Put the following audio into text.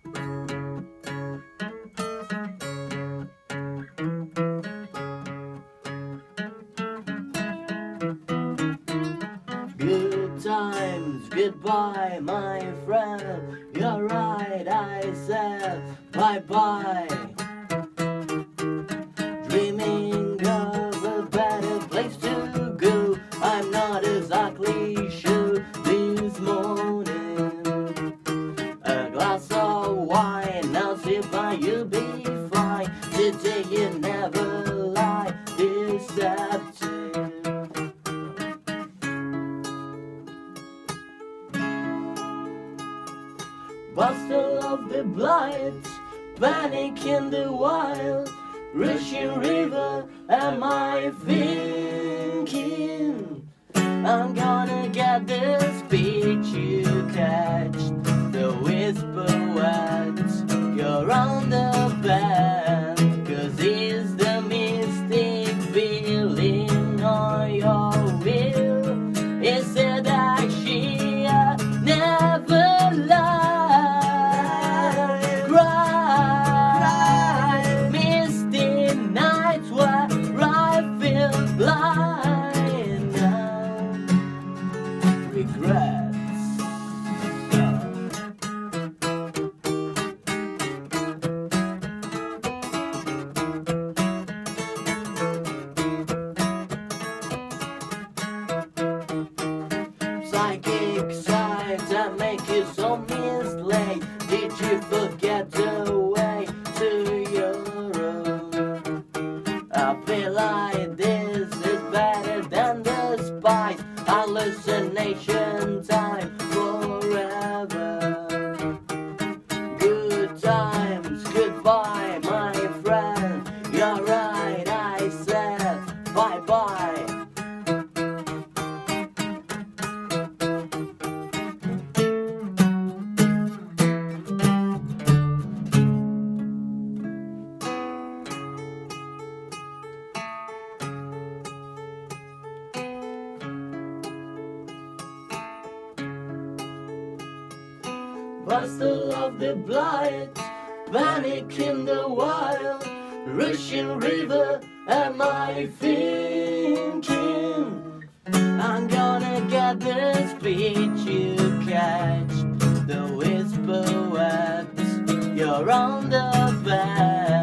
Good times, goodbye, my friend. You're right, I said bye-bye. Dreaming of a better place to go. I'm not exactly sure this morning. A glass of wine, I'll sip and you'll be fine. Today you never lie, deceptive. Bustle of the blight, panic in the wild, rushing river, am I thinking? I'm gonna get the speech you catch, the whisper words, you're on the bend, 'cause it's the mystic feeling on your will. It said that she never lied. Psychic signs that make you so misled. Did you forget the way to your room? I feel like this is better than the spice. Hallucination time forever. Good times, goodbye, my friend. You're right, I said bye-bye. Bustle of the blight, panic in the wild, rushing river, am I thinking? I'm gonna get the speech you catch, the whisper words, you're on the bed.